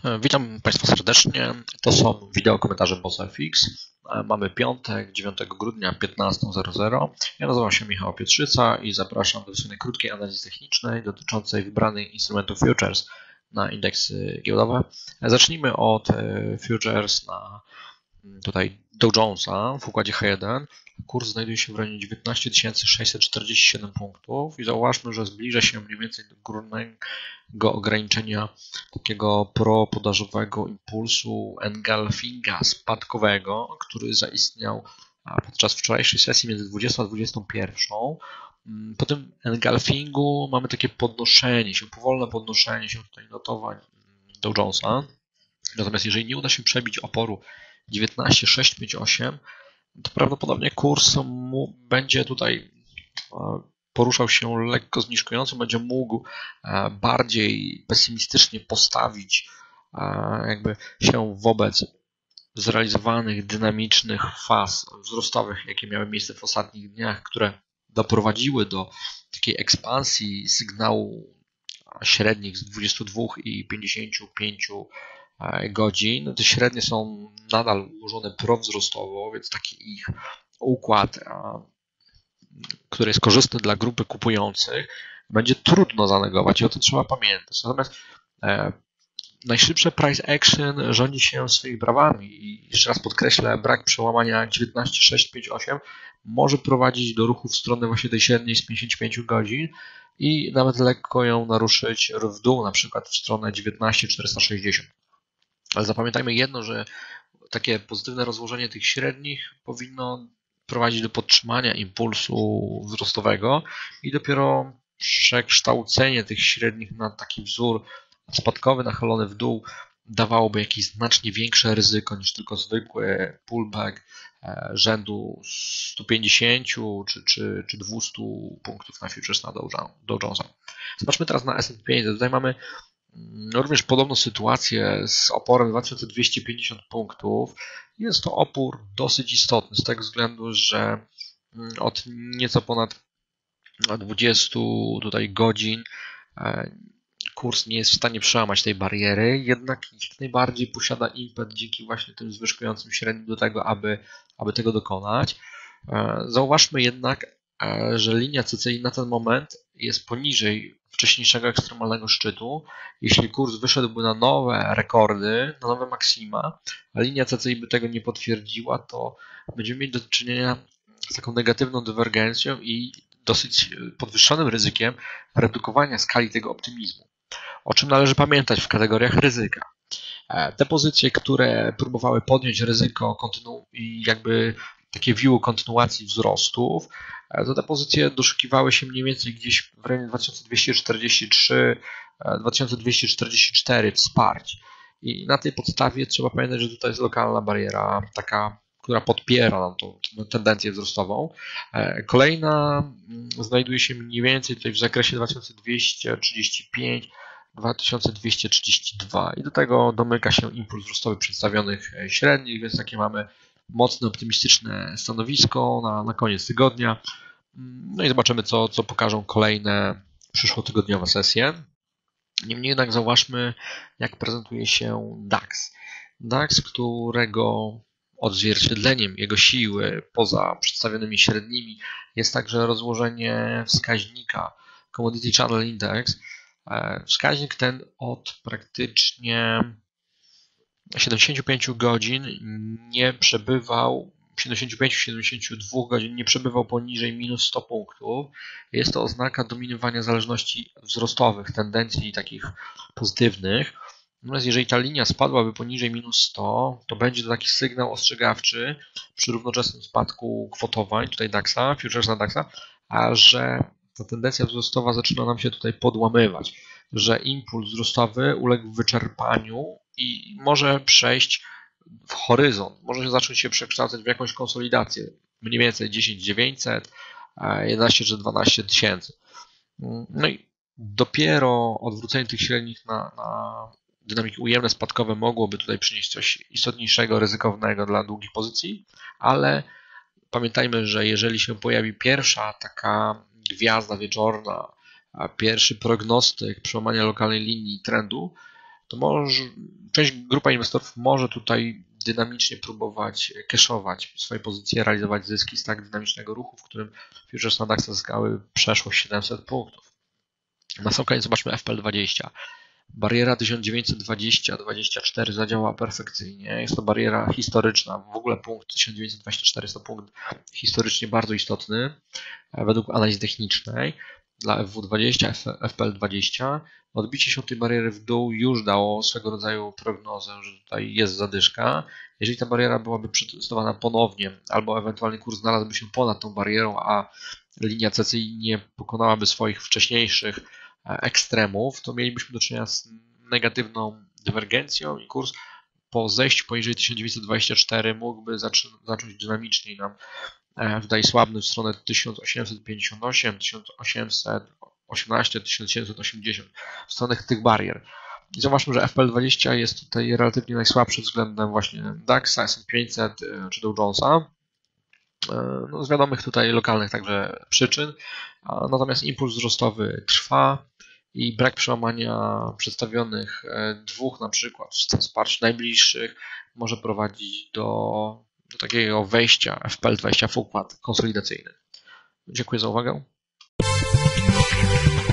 Witam Państwa serdecznie. To są wideo komentarze BossFX. Mamy piątek, 9 grudnia, 15:00. Ja nazywam się Michał Pietrzyca i zapraszam do wysłuchania krótkiej analizy technicznej dotyczącej wybranych instrumentów futures na indeksy giełdowe. Zacznijmy od futures na Dow Jonesa w układzie H1. Kurs znajduje się w rejonie 19 647 punktów i zauważmy, że zbliża się mniej więcej do górnego ograniczenia takiego propodażowego impulsu engulfinga spadkowego, który zaistniał podczas wczorajszej sesji między 20 a 21. Po tym engulfingu mamy takie podnoszenie się, powolne podnoszenie się tutaj notowań Dow Jonesa. Natomiast jeżeli nie uda się przebić oporu 19,658, to prawdopodobnie kurs będzie tutaj poruszał się lekko zniżkująco, będzie mógł bardziej pesymistycznie postawić jakby się wobec zrealizowanych dynamicznych faz wzrostowych, jakie miały miejsce w ostatnich dniach, które doprowadziły do takiej ekspansji sygnału średnich z 22 i 55 godzin. Te średnie są nadal ułożone prowzrostowo, więc taki ich układ, który jest korzystny dla grupy kupujących, będzie trudno zanegować i o tym trzeba pamiętać. Natomiast najszybsze price action rządzi się swoimi prawami i jeszcze raz podkreślę, brak przełamania 19,658 może prowadzić do ruchu w stronę właśnie tej średniej z 55 godzin i nawet lekko ją naruszyć w dół, na przykład w stronę 19,460. Ale zapamiętajmy jedno, że takie pozytywne rozłożenie tych średnich powinno prowadzić do podtrzymania impulsu wzrostowego i dopiero przekształcenie tych średnich na taki wzór spadkowy nachylony w dół dawałoby jakieś znacznie większe ryzyko niż tylko zwykły pullback rzędu 150 czy 200 punktów na futures na Dow Jonesa. Zobaczmy teraz na S&P. Tutaj mamy również podobną sytuację z oporem 2250 punktów. Jest to opór dosyć istotny z tego względu, że od nieco ponad 20 godzin kurs nie jest w stanie przełamać tej bariery, jednak jak najbardziej posiada impet dzięki właśnie tym zwyżkującym średnim do tego, aby tego dokonać. Zauważmy jednak, że linia CCI na ten moment jest poniżej wcześniejszego ekstremalnego szczytu. Jeśli kurs wyszedłby na nowe rekordy, na nowe maksima, a linia CCI by tego nie potwierdziła, to będziemy mieć do czynienia z taką negatywną dywergencją i dosyć podwyższonym ryzykiem redukowania skali tego optymizmu. O czym należy pamiętać w kategoriach ryzyka? Te pozycje, które próbowały podjąć ryzyko i jakby takie view kontynuacji wzrostów, to te pozycje doszukiwały się mniej więcej gdzieś w rejonie 2243-2244 wsparć. I na tej podstawie trzeba pamiętać, że tutaj jest lokalna bariera, taka, która podpiera nam tą tendencję wzrostową. Kolejna znajduje się mniej więcej tutaj w zakresie 2235, 2232 i do tego domyka się impuls wzrostowy przedstawionych średnich, więc takie mamy mocne, optymistyczne stanowisko na koniec tygodnia. No i zobaczymy, co pokażą kolejne przyszłotygodniowe sesje. Niemniej jednak zauważmy, jak prezentuje się DAX. DAX, którego odzwierciedleniem jego siły poza przedstawionymi średnimi jest także rozłożenie wskaźnika Commodity Channel Index. Wskaźnik ten od praktycznie 75 godzin nie przebywał, 75-72 godzin nie przebywał poniżej minus 100 punktów. Jest to oznaka dominowania zależności wzrostowych, tendencji takich pozytywnych. Natomiast jeżeli ta linia spadłaby poniżej minus 100, to będzie to taki sygnał ostrzegawczy przy równoczesnym spadku kwotowań, tutaj DAXa, futures na DAXa, a że ta tendencja wzrostowa zaczyna nam się tutaj podłamywać, że impuls wzrostowy uległ wyczerpaniu i może przejść w horyzont, może zacząć się przekształcać w jakąś konsolidację, mniej więcej 10 900, 11 czy 12 tysięcy. No i dopiero odwrócenie tych średnich na dynamiki ujemne spadkowe mogłoby tutaj przynieść coś istotniejszego, ryzykownego dla długich pozycji, ale pamiętajmy, że jeżeli się pojawi pierwsza taka gwiazda wieczorna, pierwszy prognostyk przełamania lokalnej linii trendu, to grupa inwestorów może tutaj dynamicznie próbować cashować swoje pozycje, realizować zyski z tak dynamicznego ruchu, w którym futures na DAX zyskały przeszło 700 punktów. Na sam koniec zobaczmy FPL20. Bariera 1920-24 zadziałała perfekcyjnie. Jest to bariera historyczna. W ogóle punkt 1924 jest to punkt historycznie bardzo istotny według analizy technicznej. Dla FW20, FPL20 odbicie się od tej bariery w dół już dało swego rodzaju prognozę, że tutaj jest zadyszka. Jeżeli ta bariera byłaby przetestowana ponownie, albo ewentualnie kurs znalazłby się ponad tą barierą, a linia CCI nie pokonałaby swoich wcześniejszych ekstremów, to mielibyśmy do czynienia z negatywną dywergencją i kurs po zejściu poniżej 1924 mógłby zacząć dynamicznie nam tutaj słabnąć w stronę 1858, 1818, 1780 w stronę tych barier. I zobaczmy, że FPL20 jest tutaj relatywnie najsłabszy względem właśnie DAX, S&P 500 czy Dow Jonesa. No, z wiadomych tutaj lokalnych także przyczyn. Natomiast impuls wzrostowy trwa i brak przełamania przedstawionych dwóch na przykład wsparć najbliższych może prowadzić do takiego wejścia FPL20 w układ konsolidacyjny. Dziękuję za uwagę.